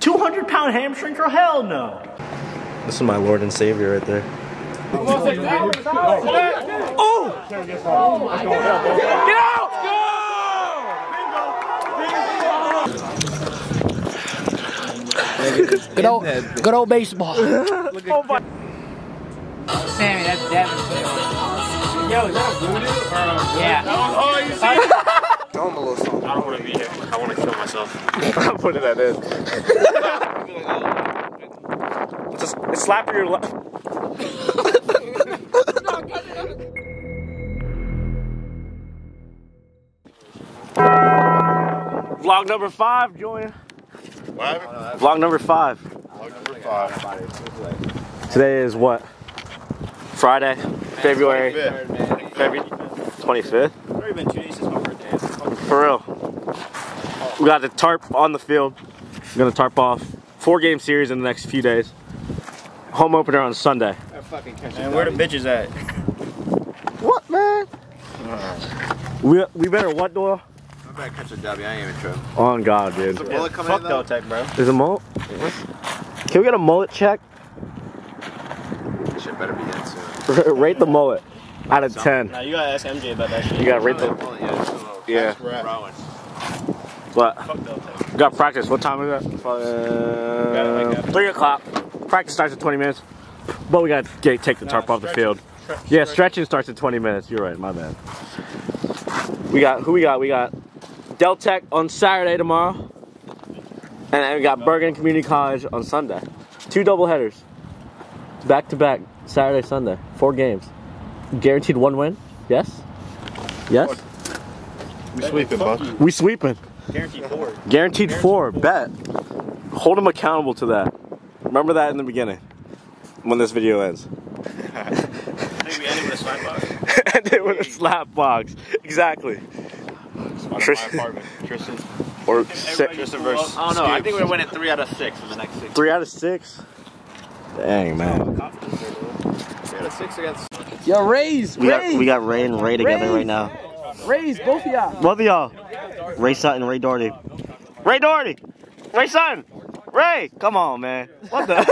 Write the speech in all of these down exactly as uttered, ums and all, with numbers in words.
two hundred pound hamstring girl? Hell no. This is my Lord and Savior right there. Oh! Get out! Good old, good old baseball. Oh my. Sammy, that's Devin. Yo, is that a voodoo? Yeah. Oh, you see? Tell him a little something. I don't want to be here. I want to kill myself. I'm putting that in. Just slap your left. Vlog number five, Julian. What? Vlog number five. Vlog number five. Today is what? Friday, February February twenty-fifth. It's already been two days since my birthday. For real. We got the tarp on the field. We're gonna tarp off four game series in the next few days. Home opener on Sunday. And where the bitches at? What, man? We we better what, Doyle? I better catch a W. I ain't even tripping. On God, dude. Is the bullet coming Fuck in though? Deltec, bro. Is a mullet? Can we get a mullet check? Shit better be in soon. Rate the mullet out of ten. Now you gotta ask M J about that shit. You gotta rate the. Yeah. What? Fuck Deltec. We got practice. What time is that? Uh, Three o'clock. Practice starts in twenty minutes, but we gotta get, take the tarp off the field. Yeah, stretching starts in twenty minutes. You're right, my bad. We got who we got? We got Deltec on Saturday tomorrow, and then we got Bergen Community College on Sunday. Two double headers, back to back, Saturday, Sunday, four games. Guaranteed one win. Yes. Yes. We sweeping, Buck. We sweeping. Guaranteed four. Guaranteed four. Bet. Hold them accountable to that. Remember that in the beginning, when this video ends. I think we ended with a slap box. Ended with a slap box. Exactly. Tristan. Tristan. Or Everybody- six. Well, I don't know. I think we're winning three out of six in the next six. Three out of six. Dang, man. Three out of six against. Yo, Rays, We got Rays, we got Ray and Ray together Rays. right now. Rays, both of y'all. Both of y'all. Ray Sutton, Ray Doherty. Ray Doherty. Ray Sutton. Ray, come on, man. What the?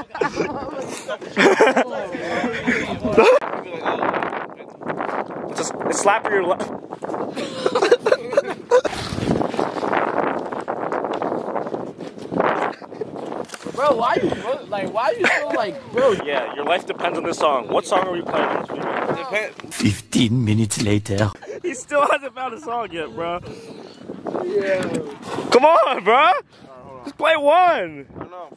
Just slap your left. Bro, why you, bro, like, why you so like, bro? Yeah, your life depends on this song. What song are we playing this week? Fifteen minutes later. He still hasn't found a song yet, bro. Yeah. Come on, bro. Just play one.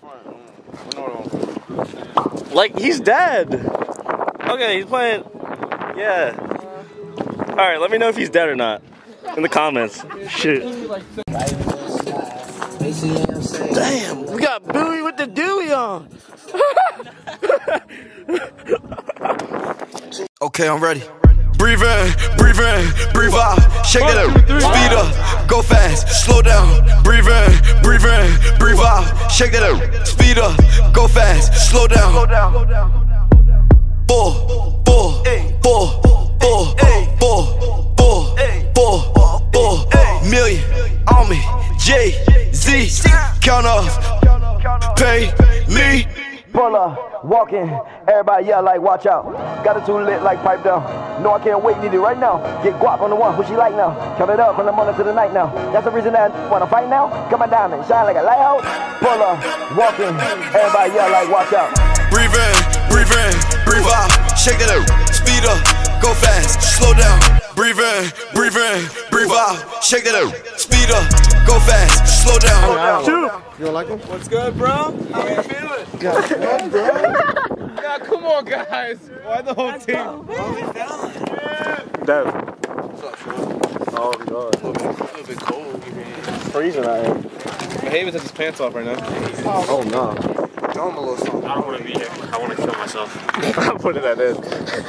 Like, he's dead. Okay, he's playing. Yeah. Alright, let me know if he's dead or not. In the comments. Shit. Damn, we got Bowie with the Dewey on. Okay, I'm ready. Breathe in, breathe in, breathe out. Shake that up, speed up, go fast, slow down. Breathe in, breathe in, breathe out. Shake that up, speed up, go fast, slow down. Four, four, four, four, four, four, four, four, million on me. J Z, count off, pay me. Pull up, walking, everybody yell like watch out. Got it too lit like pipe down. No, I can't wait, need it right now. Get guap on the one, what she like now. Count it up from the morning to the night now. That's the reason that I wanna fight now. Come on down and shine like a lighthouse. Pull up, walking, everybody yell like watch out. Breathe in, breathe in, breathe out. Shake that up, speed up, go fast, slow down. Breathe in, breathe in, breathe out. Shake that up, speed up, go fast, slow down. Two. You don't like him? What's good, bro? How you feeling? God, bro. God, come on, guys. Why the whole team? Dead. What's up, Sean? Oh, God. A little bit cold. It's freezing out here. Mahaven has his pants off right now. Oh, no. Tell him a little something. I don't want to be here. I want to kill myself. I'm putting that in.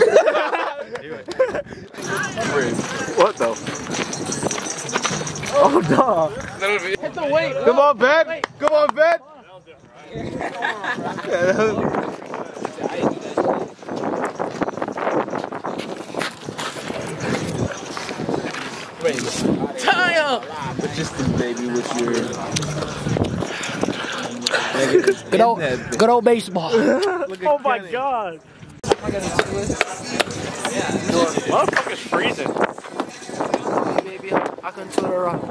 What the? Oh, no. Hit the weight. Come on, Ben. Come on, Ben. Tie up. But just the baby with your nigga. Good old, good old baseball. Oh my god. Motherfucker's freezing. Baby, I can turn around.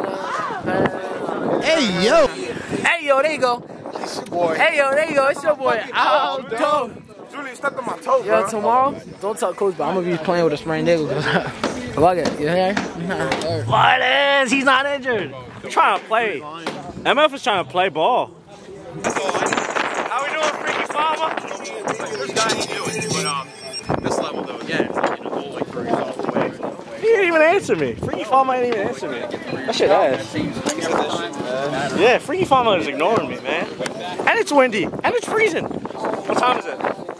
Hey, yo. Hey, yo, there you go. It's your boy. Hey, yo, there you go. It's your boy. Aldo. Julie stepped on my toe, Yeah, bro. tomorrow, don't tell coach, but I'm gonna be playing with a sprained ankle. Fuck it, you hear? What is? He's not injured. We're trying to play. M F is trying to play ball. That's all I know. How we doing, Freaky Farmer? There's guys do it, but um, this level though, again, it's like, you know, goal like Fergie's off the way. He didn't even answer me. Freaky Farmer didn't even answer me. That shit ass. Yeah, Freaky Farmer is ignoring me, man. And it's windy. And it's freezing. What time is it?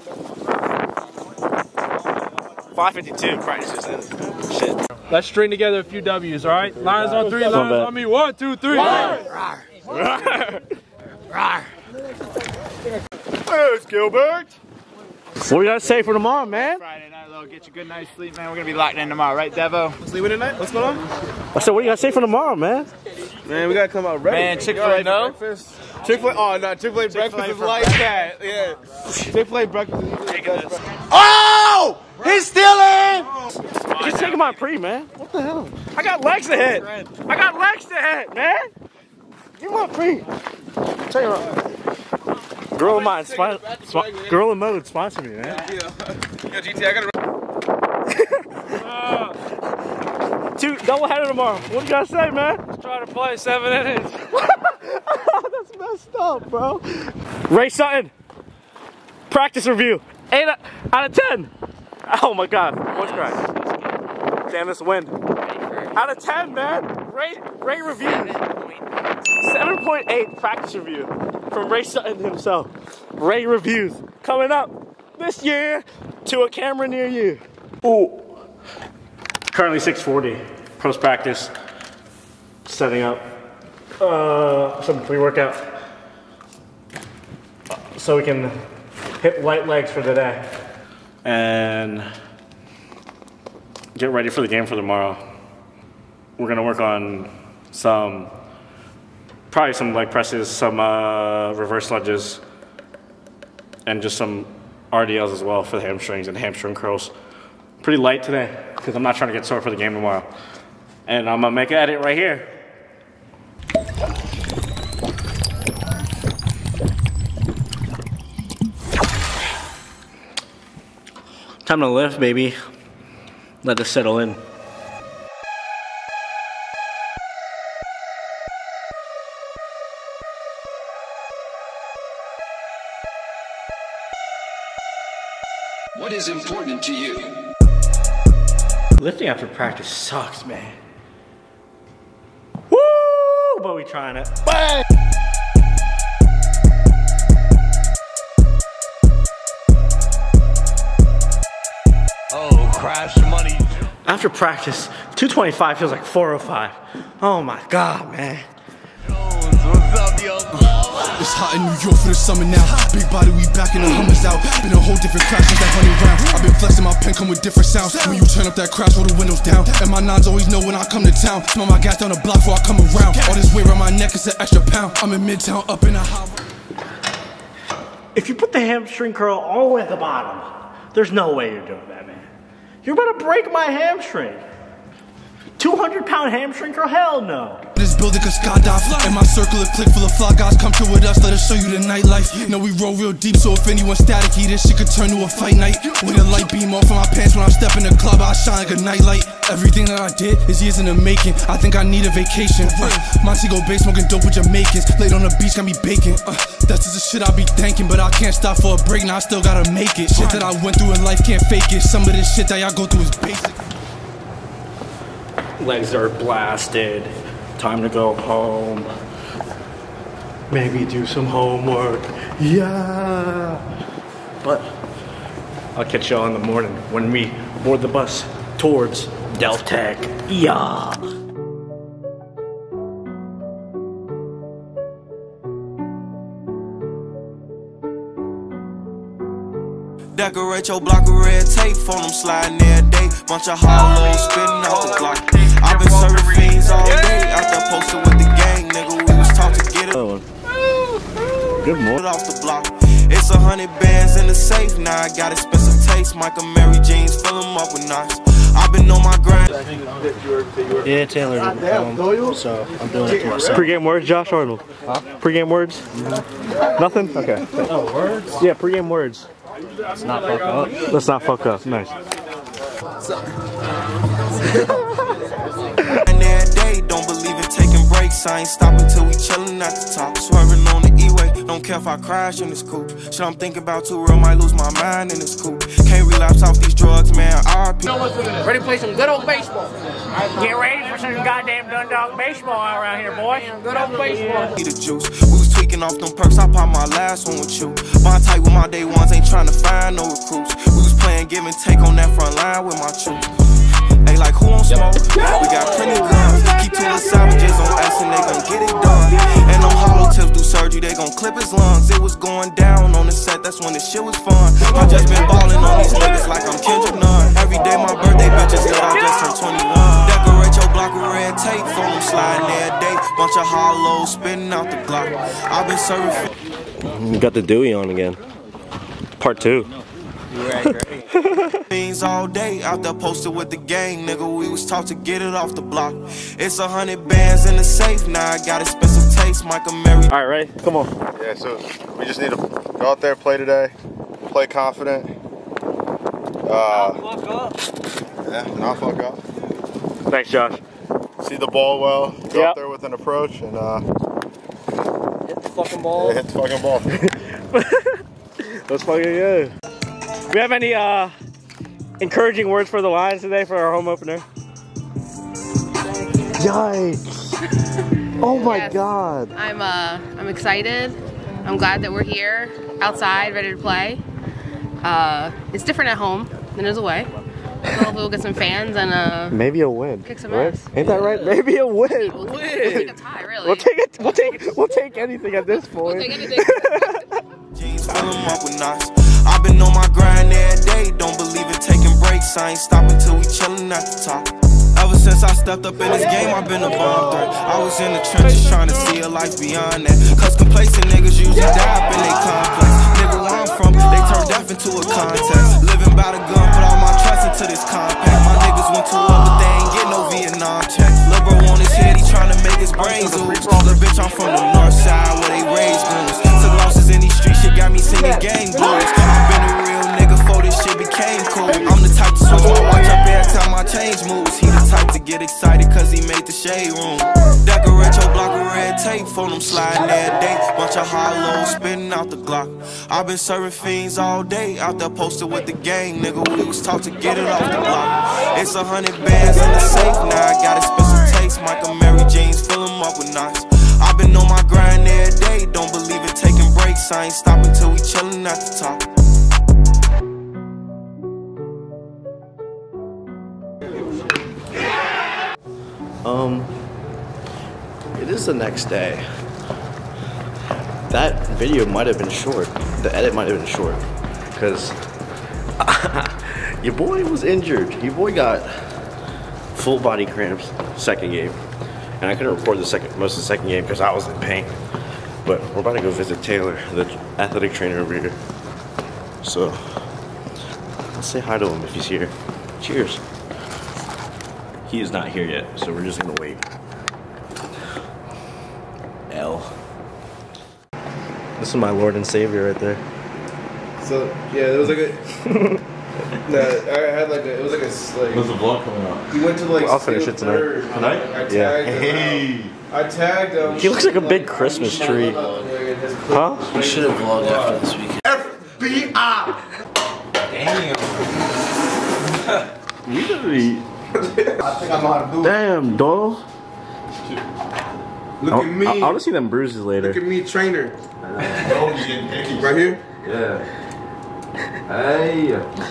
five fifty-two. Practice just ended. Shit. Let's string together a few W's, all right? Lions on three, Come lions on, on me. One, two, three. There's Gilbert. What we gotta say for tomorrow, man? Friday night, though, get you a good night's sleep, man. We're gonna be locked in tomorrow, right, Devo? Sleeping tonight? What's going on? I said, what do you gotta say for tomorrow, man? Man, we gotta come out ready. Man, Chick-fil-A, no? Chick-fil-A, oh no, Chick-fil-A breakfast is like that. Yeah. Chick-fil-A breakfast is Taking this. Oh! He's stealing! Just taking my pre, man. What the hell? I got legs to hit. I got legs to hit, man. Give me my pre. Check it out. Girl in Mode, spon spon Girl in Mode, sponsor me, man. Yo, G T, I gotta. Two double header tomorrow. What you gotta say, man? Try to play seven innings. That's messed up, bro. Ray Sutton. Practice review. Eight out of ten. Oh my God. Voice crack. Damn this wind. Out of ten, man. Ray Ray review. seven point eight practice review from Ray Sutton himself. Ray reviews coming up this year to a camera near you. Ooh. Currently six forty. Post practice. Setting up uh, some pre-workout so we can hit light legs for the day and get ready for the game for tomorrow. We're gonna work on some, probably some leg presses, some uh, reverse lunges, and just some R D Ls as well for the hamstrings and hamstring curls. Pretty light today because I'm not trying to get sore for the game tomorrow. And I'm gonna make an edit right here. Time to lift, baby. Let this settle in. What is important to you? Lifting after practice sucks, man. Woo! But we trying it. Bang! Oh, crash money. After practice, two twenty-five feels like four oh five. Oh my God, man. What's up, yo? It's hot in New York for the summer now. Big body, we back in the Hummers out. Been a whole different crash since that hundred round. I've been flexing my pen, come with different sounds. When you turn up that crash, roll the windows down. And my nines always know when I come to town. Smell my gas down the block before I come around. All this weight around my neck is an extra pound. I'm in Midtown, up in a high. If you put the hamstring curl all the way at the bottom, there's no way you're doing that, man. You're about to break my hamstring. two hundred pound hamstring curl? Hell no. This building can skydive. And my circle of click full of fly guys. Come chill with us, let us show you the nightlife. Know we roll real deep, so if anyone's staticky, this shit could turn to a fight night. With a light beam off of my pants when I step in the club, I shine like a nightlight. Everything that I did is years in the making. I think I need a vacation. Uh, Montego Bay smoking dope with Jamaicans. Laid on the beach, got me baking. Uh, that's just the shit I be thinking, but I can't stop for a break. Now I still gotta make it. Shit that I went through in life can't fake it. Some of this shit that y'all go through is basic. Legs are blasted. Time to go home. Maybe do some homework. Yeah. But I'll catch y'all in the morning when we board the bus towards Delft Tech. Yeah. Decorate your block with red tape, phone them sliding every day. Bunch of hollows spitting off the block. I've been serving fiends all day. Out there posted with the gang, nigga. We was taught to get it. Good morning. Off the block. It's a hundred bands in the safe. Now I got expensive taste. Michael Mary jeans, fill them up with knots. I've been on my grind. Yeah, Taylor. Um, so I'm doing it to myself. Pre-game words, Josh Arnold. Huh? Pre-game words? Mm-hmm. Nothing? Okay. Oh, words? Yeah, pre-game words. Let's not fuck up. Let's not fuck up. Nice. And every day, don't believe in taking breaks. I ain't stopping till we chillin' at the top. Swerving on the E-way. Don't care if I crash in this coupe. Shit I'm thinking about too real, might lose my mind in this coupe. Can't relapse off these drugs, man. R I P Ready to play some good old baseball. Get ready for some goddamn Dundalk baseball around here, boy. Good old baseball. The juice. We was tweaking off them perks. I popped my last one with you. Bond tight with my day ones. Ain't trying to find no recruits. We was playing give and take on that front line with my troops. Ain't like who on smoke? We got plenty guns. Keep two little savages on us and they gon' get it done. And on hollow tips do surgery, they gon' clip his lungs. It was going down on the set, that's when the shit was fun. I just been ballin' on these niggas like I'm Kendrick Nunn. Every day my birthday bitches lit, I just turned twenty-one. Decorate your block with red tape, phone them sliding every day. Bunch of hollows spitting out the block. I've been serving. You got the Dewey on again. Part two. Things all day out there posted with the gang, nigga. We was taught to get it off the block. It's a hundred bands in the safe. Now I got expensive taste. Michael Mary. All right, ready? Come on. Yeah. So we just need to go out there, play today, play confident. Uh, not fuck up. Yeah, not fuck up. Thanks, Josh. See the ball well. Go yep. out there with an approach and uh, hit the fucking ball. Yeah, hit the fucking ball. Let's fucking go. Do we have any uh, encouraging words for the Lions today for our home opener? Yikes! Oh my yes. God! I'm uh, I'm excited. I'm glad that we're here, outside, ready to play. Uh, it's different at home than it is away. So hopefully we'll get some fans and uh, maybe a win. Kick some right? ass. Ain't that right? Maybe a win. We'll, we'll take a tie, really. We'll take it. We'll take. We'll take anything at this point. We'll take anything. Jeans fill them up with knots. I've been on my grind every day. Don't believe in taking breaks. I ain't stopping till we chillin' at the top. Ever since I stepped up in this game, I've been a bomb threat. I was in the trenches trying to see a life beyond that. Cause complacent niggas usually die up in they complex. Nigga, where I'm from, they turn death into a contest. Living by the gun, put all my trust into this compact. My niggas went to war, but they ain't get no Vietnam checks. Lil' bro on his head, he trying to make his brains ooze. Lil' bitch, I'm from the north side where they raise goons. Took losses in these streets, shit got me singing gang blues. I've been a real nigga before this shit became cool. I'm the type to switch my watch up every time my change moves. He the type to get excited cause he made the shade room. Decorate your block with red tape, phone them sliding every day. Bunch of hollows spitting out the Glock. I've been serving fiends all day, out there posted with the gang, nigga. We was taught to get it off the block. It's a hundred bands in the safe, now I got expensive taste. Michael Mary jeans, fill them up with knots. I've been on my grind every day, don't believe in taking breaks. I ain't stopping till we chillin' at the top. Um, it is the next day. That video might have been short. The edit might have been short. Because your boy was injured. Your boy got full body cramps second game. And I couldn't record the second most of the second game because I was in pain. But we're about to go visit Taylor, the athletic trainer over here. So, let's say hi to him if he's here. Cheers. He is not here yet, so we're just gonna wait. L. This is my Lord and Savior right there. So yeah, there was like a. No, I had like a. It was like a like. When's the vlog coming out? He went to like. Well, I'll finish it tonight. Tonight? I tagged Yeah. him. Hey. I tagged him. He looks like a big Christmas tree. Huh? We should have vlogged after this weekend. F B I. Damn. Really? I think I know how to do it. Damn, dog. Look I'll, at me. I, I want to see them bruises later. Look at me, trainer. Right here. Yeah. Hey.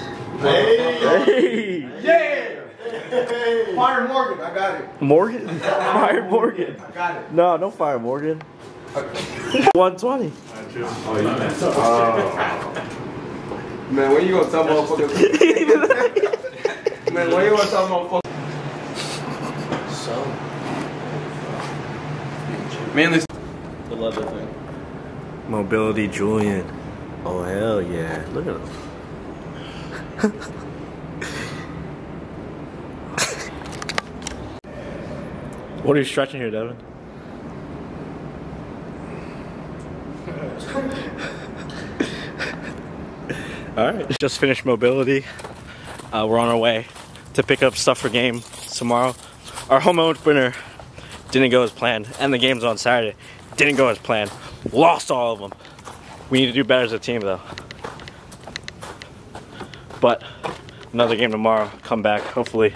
Hey. Hey. Yeah. Fire Morgan. I got it. Morgan? Fire Morgan. I got it. No, don't fire Morgan. one twenty. Oh, you messed up. Oh. Man, when you gonna tell motherfuckers? Man, when you gonna tell motherfuckers? So. Manly. The leather thing. Mobility Julian. Oh, hell yeah. Look at him. What are you stretching here, Devin? Alright, just finished mobility. Uh, we're on our way to pick up stuff for game tomorrow. Our home opener didn't go as planned, and the game's on Saturday. Didn't go as planned. Lost all of them. We need to do better as a team, though. But another game tomorrow. Come back, hopefully.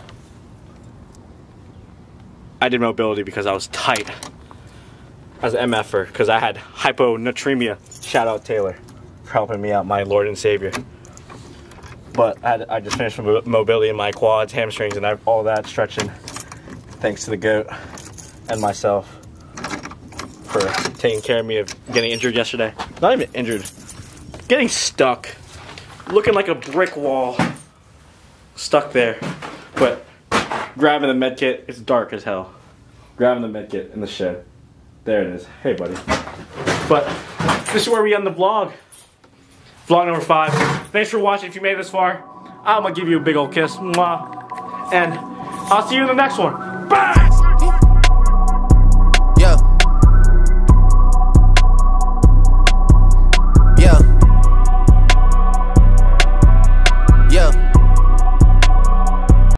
I did mobility because I was tight as an M F er because I had hyponatremia. Shout out Taylor for helping me out, my Lord and Savior. But I, had, I just finished mobility in my quads, hamstrings, and I, all that stretching. Thanks to the GOAT and myself for taking care of me of getting injured yesterday. Not even injured, getting stuck, looking like a brick wall, stuck there. But grabbing the med kit, it's dark as hell. Grabbing the med kit in the shed. There it is. Hey, buddy. But this is where we end the vlog. Vlog number five. Thanks for watching. If you made it this far, I'm gonna give you a big old kiss. Mwah. And I'll see you in the next one. Bye!